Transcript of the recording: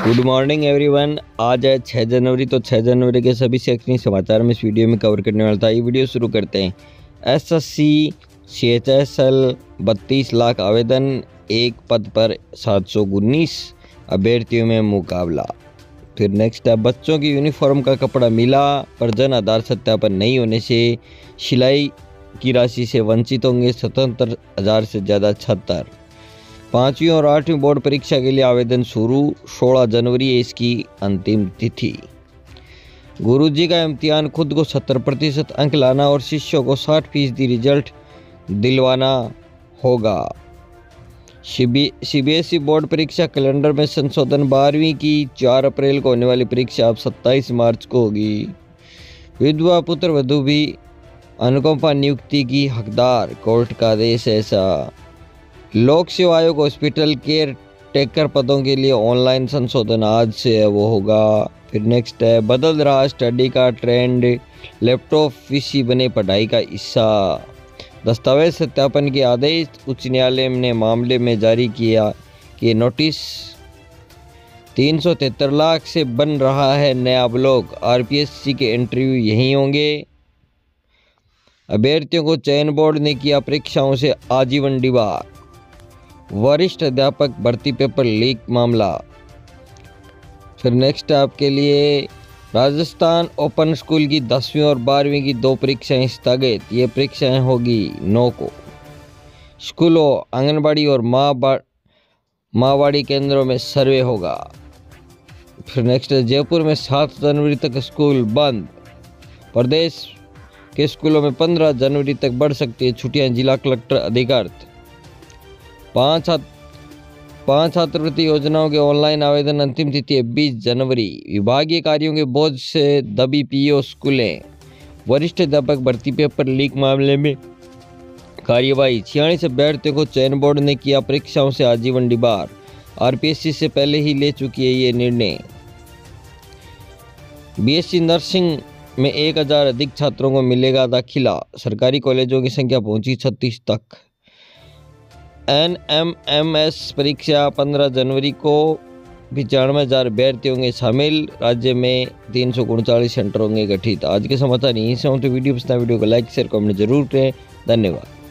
Good morning everyone. आज है 6 जनवरी। तो 6 जनवरी के सभी शैक्षणिक समाचार में इस वीडियो में कवर करने वाला था। ये वीडियो शुरू करते हैं। एसएससी CHSL 32 लाख आवेदन, एक पद पर 719 अभ्यर्थियों में मुकाबला। फिर नेक्स्ट है, बच्चों की यूनिफॉर्म का कपड़ा मिला पर जन आधार सत्यापन नहीं होने से सिलाई की राशि से वंचित होंगे 77,000 से ज़्यादा छात्र। 5वीं और 8वीं बोर्ड परीक्षा के लिए आवेदन शुरू, 16 जनवरी है इसकी अंतिम तिथि। गुरुजी का इम्तिहान खुद को 70% अंक लाना और शिष्यों को 60% रिजल्ट दिलवाना होगा। CBSE बोर्ड परीक्षा कैलेंडर में संशोधन, 12वीं की 4 अप्रैल को होने वाली परीक्षा अब 27 मार्च को होगी। विधवा पुत्र वधू भी अनुकंपा नियुक्ति की हकदार, कोर्ट का आदेश ऐसा। लोक सेवा आयोग हॉस्पिटल केयर टेकर पदों के लिए ऑनलाइन संशोधन आज से है वो होगा। फिर नेक्स्ट है, बदल रहा स्टडी का ट्रेंड, लैपटॉप PC बने पढ़ाई का हिस्सा। दस्तावेज सत्यापन के आदेश, उच्च न्यायालय ने मामले में जारी किया कि नोटिस। 373 लाख से बन रहा है नया ब्लॉक, RPSC के इंटरव्यू यहीं होंगे। अभ्यर्थियों को चयन बोर्ड ने किया परीक्षाओं से आजीवन डिबार। वरिष्ठ अध्यापक भर्ती पेपर लीक मामला। फिर नेक्स्ट है आपके लिए, राजस्थान ओपन स्कूल की 10वीं और 12वीं की 2 परीक्षाएं स्थगित। ये परीक्षाएं होगी 9 को। स्कूलों, आंगनबाड़ी और माँवाड़ी केंद्रों में सर्वे होगा। फिर नेक्स्ट है, जयपुर में 7 जनवरी तक स्कूल बंद। प्रदेश के स्कूलों में 15 जनवरी तक बढ़ सकती है छुट्टियां, जिला कलेक्टर अधिकृत। 5 छात्रवृत्ति योजनाओं के ऑनलाइन आवेदन अंतिम तिथि है 20 जनवरी। विभागीय कार्यों के बोझ से दबी PO स्कूलें। वरिष्ठ अध्यापक भर्ती पेपर लीक मामले में कार्यवाही, 46 अभ्यर्थियों को चयन बोर्ड ने किया परीक्षाओं से आजीवन डिबार। RPSC से पहले ही ले चुकी है ये निर्णय। BSc नर्सिंग में 1000 अधिक छात्रों को मिलेगा दाखिला, सरकारी कॉलेजों की संख्या पहुंची 36 तक। NMMS परीक्षा 15 जनवरी को 95,000 अभ्यर्थी होंगे शामिल। राज्य में 339 सेंटर होंगे गठित। आज के समाचार यहीं से हों। तो वीडियो पसंद, वीडियो को लाइक शेयर कमेंट जरूर करें। धन्यवाद।